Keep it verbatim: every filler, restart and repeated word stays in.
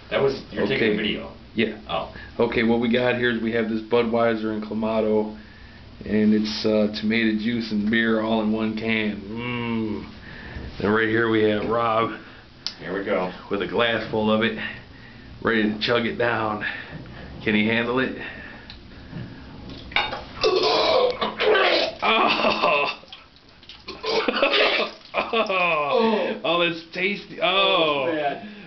That was, you're Okay. taking a video. Yeah. Oh. Okay, what we got here is we have this Budweiser and Clamato, and it's uh, tomato juice and beer all in one can. Mmm. Then right here we have Rob. Here we go. With a glass full of it, ready to chug it down. Can he handle it? Oh! Oh, oh, that's tasty. Oh, Oh, man.